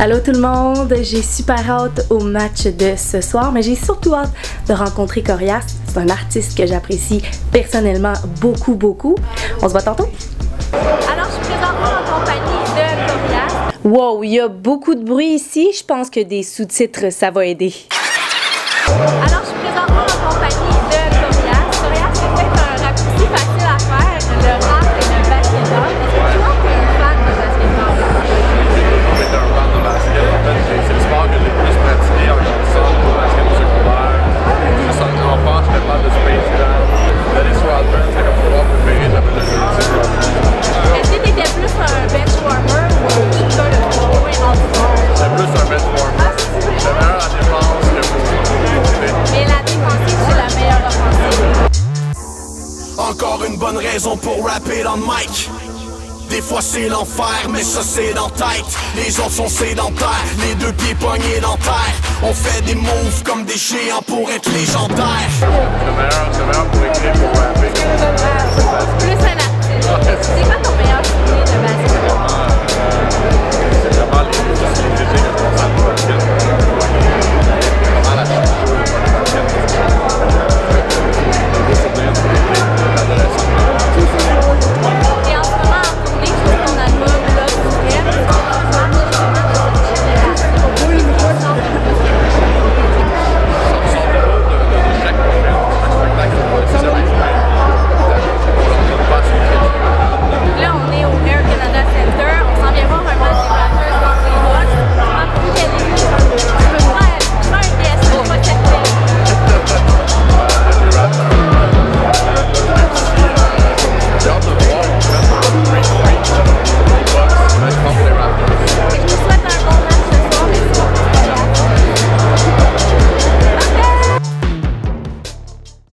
Allô tout le monde, j'ai super hâte au match de ce soir, mais j'ai surtout hâte de rencontrer Corias. C'est un artiste que j'apprécie personnellement beaucoup. On se voit tantôt. Alors, je suis présentement en compagnie de Corias. Wow, il y a beaucoup de bruit ici. Je pense que des sous-titres, ça va aider. Alors, je suis présentement en compagnie de Corias. Corias, c'est peut-être un raccourci facile à faire, le rap et le basketball. Est-ce que tu es un fan de basketball? Je suis un fan de basket. En fait, c'est le sport que j'ai le plus pratiqué en grandissant, le basket au secondaire. Juste en enfant, j'étais fan de Space Jam. Dennis Rodman, c'est comme mon joueur préféré, j'appelle le jeu. Est-ce que tu étais plus un bench warmer ou un shooter de 3 points all-star? J'étais plus un bench warmer. J'étais meilleur à la défense que pour Mais la défensive, c'est la meilleure offensive. Encore une bonne raison pour rapper dans le mic. Des fois c'est l'enfer, mais ça c'est dans tête. Les autres sont sédentaires, les deux pieds poignés dans terre. On fait des moves comme des géants pour être légendaires.